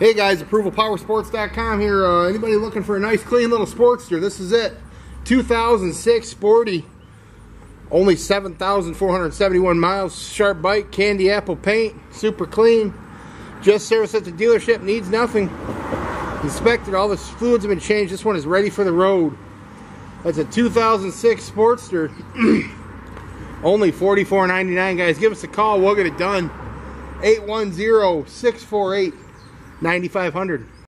Hey guys, ApprovalPowerSports.com here. Anybody looking for a nice clean little Sportster? This is it. 2006 Sporty. Only 7,471 miles. Sharp bike, candy apple paint, super clean. Just serviced at the dealership, needs nothing. Inspected, all the fluids have been changed. This one is ready for the road. That's a 2006 Sportster. Only $44.99, guys. Give us a call, we'll get it done. 810-648-9500.